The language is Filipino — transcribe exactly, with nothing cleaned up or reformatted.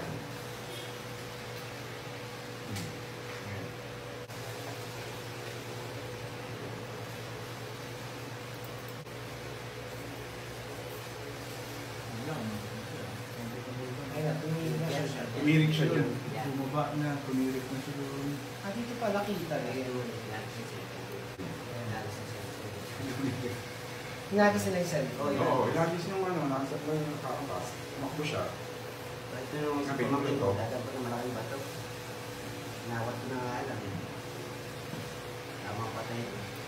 yan. Kumirik siya dyan. Bumaba na, kumirik na siya doon. Ah, dito pala kita eh. Hinagis nila yung cellphone. Oo, ilagis nung ano, nasa ko yung nakakapas. Makbo siya. Ito yung Sabi mo ito. dadampan ng malaking bato. Nawat ko na nga alam. Tamang patay.